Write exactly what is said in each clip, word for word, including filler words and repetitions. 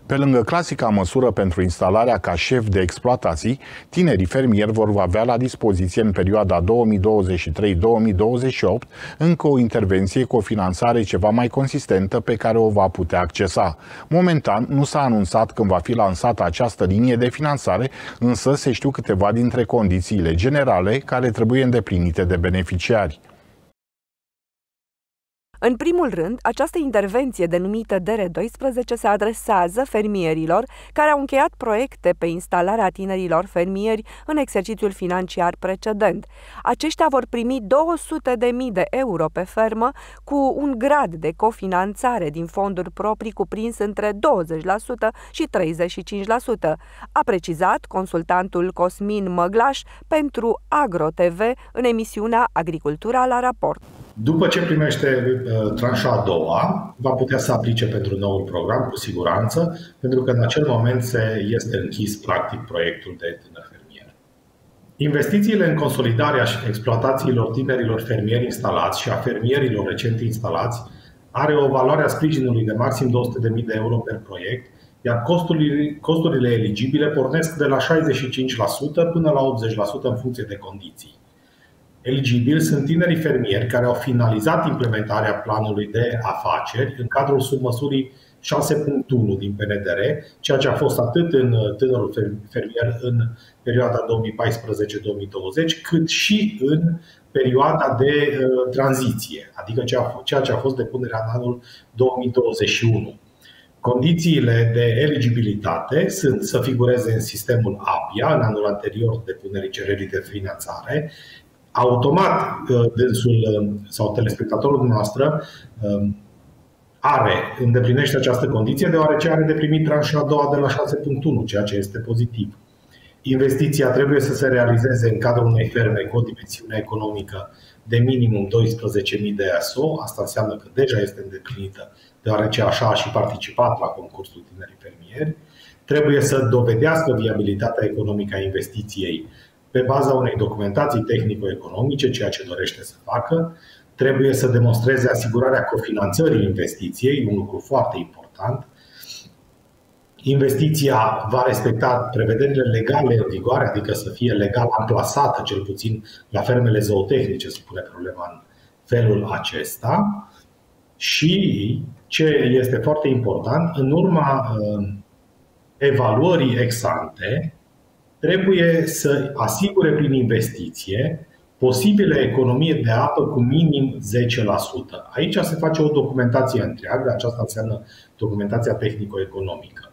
Pe lângă clasica măsură pentru instalarea ca șef de exploatații, tinerii fermieri vor avea la dispoziție în perioada două mii douăzeci și trei două mii douăzeci și opt încă o intervenție cu o finanțare ceva mai consistentă pe care o va putea accesa. Momentan nu s-a anunțat când va fi lansată această linie de finanțare, însă se știu câteva dintre condițiile generale care trebuie îndeplinite de beneficiari. În primul rând, această intervenție denumită D R doisprezece se adresează fermierilor care au încheiat proiecte pe instalarea tinerilor fermieri în exercițiul financiar precedent. Aceștia vor primi două sute de mii de euro pe fermă cu un grad de cofinanțare din fonduri proprii cuprins între douăzeci la sută și treizeci și cinci la sută, a precizat consultantul Cosmin Măglaș pentru Agro T V în emisiunea Agricultura la raport. După ce primește uh, tranșa a doua, va putea să aplice pentru noul program, cu siguranță, pentru că în acel moment se este închis practic proiectul de tânăr fermier. Investițiile în consolidarea exploatațiilor tinerilor fermieri instalați și a fermierilor recent instalați are o valoare a sprijinului de maxim două sute de mii de euro per proiect, iar costurile, costurile eligibile pornesc de la șaizeci și cinci la sută până la optzeci la sută în funcție de condiții. Eligibili sunt tinerii fermieri care au finalizat implementarea planului de afaceri în cadrul submăsurii șase punct unu din P N D R, ceea ce a fost atât în tânărul fermier în perioada două mii paisprezece două mii douăzeci, cât și în perioada de uh, tranziție, adică ceea ce a fost depunerea în anul două mii douăzeci și unu. Condițiile de eligibilitate sunt să figureze în sistemul A P I A în anul anterior depunerii cererii de finanțare. Automat, dânsul sau telespectatorul dumneavoastră are, îndeplinește această condiție deoarece are de primit tranșa a doua de la șase punct unu, ceea ce este pozitiv. Investiția trebuie să se realizeze în cadrul unei ferme cu o dimensiune economică de minimum doisprezece mii de E S O. Asta înseamnă că deja este îndeplinită, deoarece așa a și participat la concursul tinerii fermieri. Trebuie să dovedească viabilitatea economică a investiției pe baza unei documentații tehnico-economice, ceea ce dorește să facă. Trebuie să demonstreze asigurarea cofinanțării investiției, un lucru foarte important. Investiția va respecta prevederile legale în vigoare, adică să fie legal amplasată, cel puțin la fermele zootehnice se pune problema în felul acesta. Și, ce este foarte important, în urma evaluării ex ante, trebuie să asigure prin investiție posibile economie de apă cu minim zece la sută. Aici se face o documentație întreagă, aceasta înseamnă documentația tehnico-economică.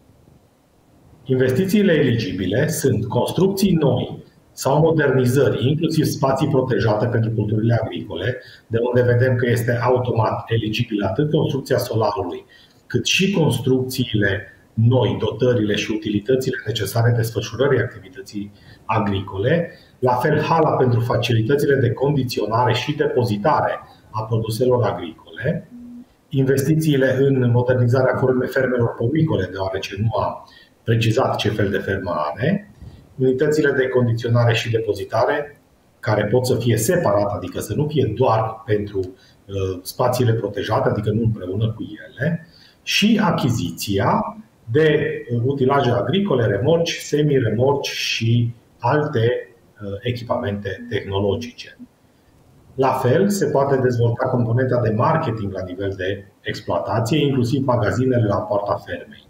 Investițiile eligibile sunt construcții noi sau modernizări, inclusiv spații protejate pentru culturile agricole, de unde vedem că este automat eligibil atât construcția solarului, cât și construcțiile noi, dotările și utilitățile necesare desfășurării activității agricole, la fel hala pentru facilitățile de condiționare și depozitare a produselor agricole, investițiile în modernizarea fermelor porcine, deoarece nu a precizat ce fel de fermă are, unitățile de condiționare și depozitare, care pot să fie separate, adică să nu fie doar pentru uh, spațiile protejate, adică nu împreună cu ele, și achiziția de utilaje agricole, remorci, semi-remorci și alte uh, echipamente tehnologice. La fel, se poate dezvolta componenta de marketing la nivel de exploatație, inclusiv magazinele la poarta fermei.